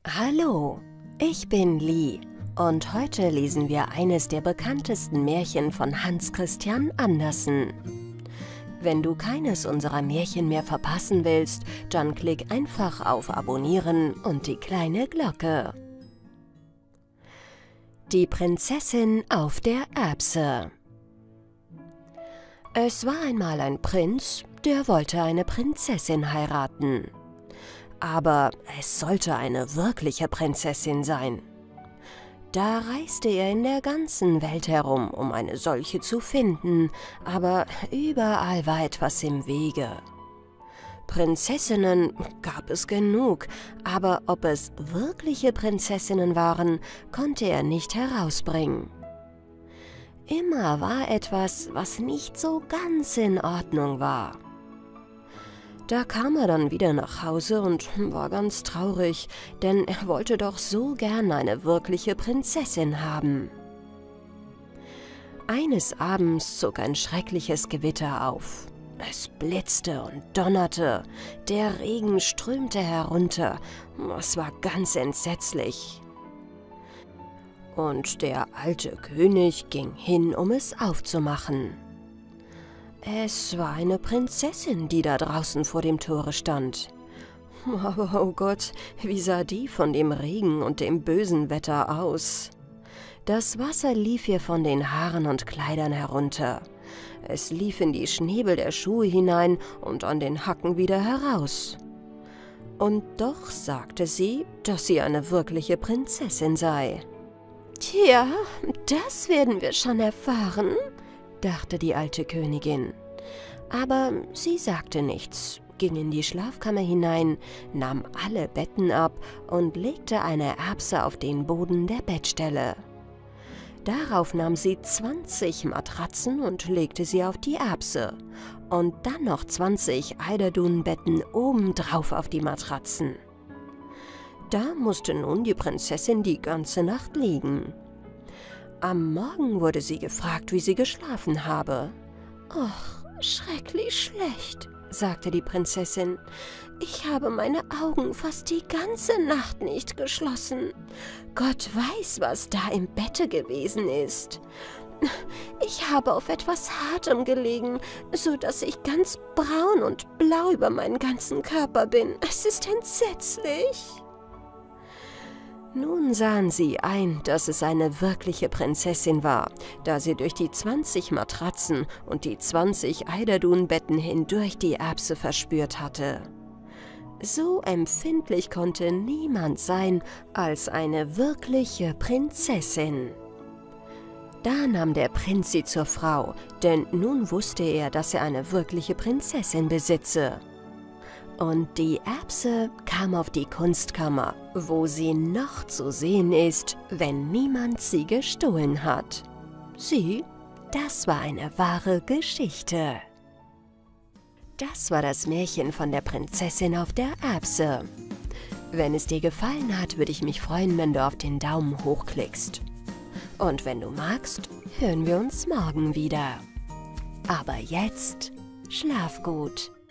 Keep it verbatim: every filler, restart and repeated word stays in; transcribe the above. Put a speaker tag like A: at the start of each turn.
A: Hallo, ich bin Li und heute lesen wir eines der bekanntesten Märchen von Hans Christian Andersen. Wenn du keines unserer Märchen mehr verpassen willst, dann klick einfach auf Abonnieren und die kleine Glocke. Die Prinzessin auf der Erbse. Es war einmal ein Prinz, der wollte eine Prinzessin heiraten. Aber es sollte eine wirkliche Prinzessin sein. Da reiste er in der ganzen Welt herum, um eine solche zu finden, aber überall war etwas im Wege. Prinzessinnen gab es genug, aber ob es wirkliche Prinzessinnen waren, konnte er nicht herausbringen. Immer war etwas, was nicht so ganz in Ordnung war. Da kam er dann wieder nach Hause und war ganz traurig, denn er wollte doch so gern eine wirkliche Prinzessin haben. Eines Abends zog ein schreckliches Gewitter auf. Es blitzte und donnerte, der Regen strömte herunter, es war ganz entsetzlich. Und der alte König ging hin, um es aufzumachen. Es war eine Prinzessin, die da draußen vor dem Tore stand. Aber oh Gott, wie sah die von dem Regen und dem bösen Wetter aus? Das Wasser lief ihr von den Haaren und Kleidern herunter. Es lief in die Schnäbel der Schuhe hinein und an den Hacken wieder heraus. Und doch sagte sie, dass sie eine wirkliche Prinzessin sei. »Tja, das werden wir schon erfahren«, dachte die alte Königin. Aber sie sagte nichts, ging in die Schlafkammer hinein, nahm alle Betten ab und legte eine Erbse auf den Boden der Bettstelle. Darauf nahm sie zwanzig Matratzen und legte sie auf die Erbse und dann noch zwanzig Eiderdunenbetten obendrauf auf die Matratzen. Da musste nun die Prinzessin die ganze Nacht liegen. Am Morgen wurde sie gefragt, wie sie geschlafen habe. »Ach, schrecklich schlecht«, sagte die Prinzessin. »Ich habe meine Augen fast die ganze Nacht nicht geschlossen. Gott weiß, was da im Bette gewesen ist. Ich habe auf etwas Hartem gelegen, so dass ich ganz braun und blau über meinen ganzen Körper bin. Es ist entsetzlich.« Nun sahen sie ein, dass es eine wirkliche Prinzessin war, da sie durch die zwanzig Matratzen und die zwanzig Eiderdunenbetten hindurch die Erbse verspürt hatte. So empfindlich konnte niemand sein als eine wirkliche Prinzessin. Da nahm der Prinz sie zur Frau, denn nun wusste er, dass er eine wirkliche Prinzessin besitze. Und die Erbse kam auf die Kunstkammer, wo sie noch zu sehen ist, wenn niemand sie gestohlen hat. Sieh, das war eine wahre Geschichte. Das war das Märchen von der Prinzessin auf der Erbse. Wenn es dir gefallen hat, würde ich mich freuen, wenn du auf den Daumen hoch klickst. Und wenn du magst, hören wir uns morgen wieder. Aber jetzt schlaf gut.